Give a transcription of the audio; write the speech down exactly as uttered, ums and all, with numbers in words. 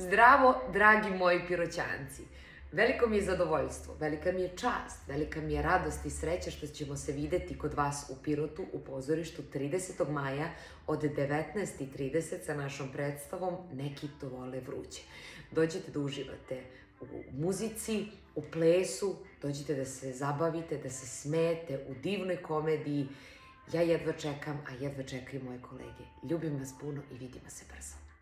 Zdravo, dragi moji Piroćanci. Veliko mi je zadovoljstvo, velika mi je čast, velika mi je radost i sreća što ćemo se videti kod vas u Pirotu u pozorištu tridesetog maja od devetnaest i trideset sa našom predstavom Neki to vole vruće. Dođite da uživate u muzici, u plesu, dođite da se zabavite, da se smete u divnoj komediji. Ja jedva čekam, a jedva čekaju moje kolege. Ljubim vas puno i vidimo se brzo.